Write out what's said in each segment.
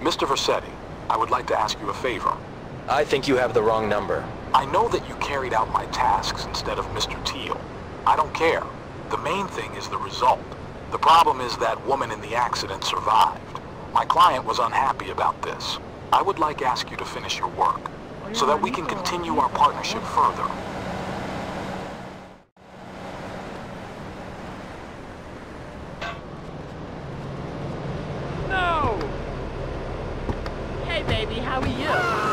Mr. Vercetti, I would like to ask you a favor. I think you have the wrong number. I know that you carried out my tasks instead of Mr. Teal. I don't care. The main thing is the result. The problem is that woman in the accident survived. My client was unhappy about this. I would like to ask you to finish your work, so that we can continue our partnership further. No! Hey baby, how are you?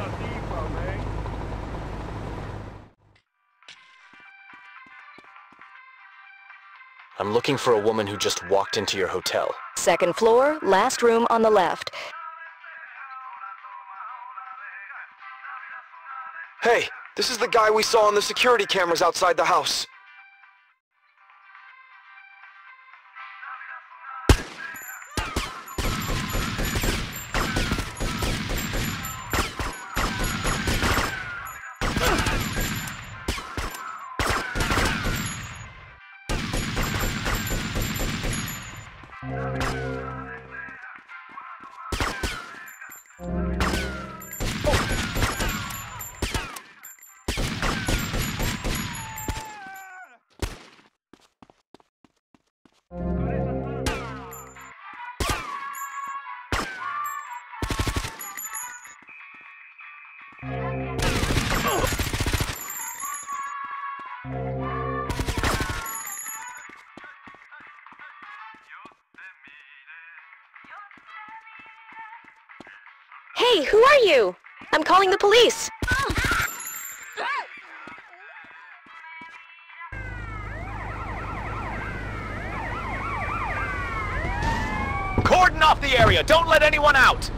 I'm looking for a woman who just walked into your hotel. Second floor, last room on the left. Hey, this is the guy we saw on the security cameras outside the house. Hey, who are you? I'm calling the police. Cordon off the area! Don't let anyone out!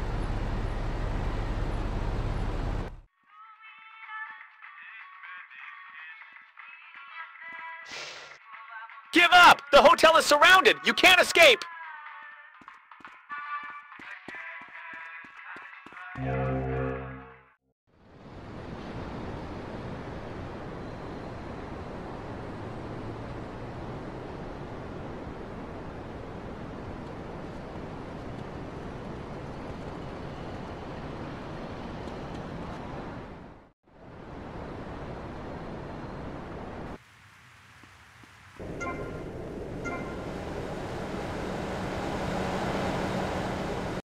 Give up! The hotel is surrounded! You can't escape!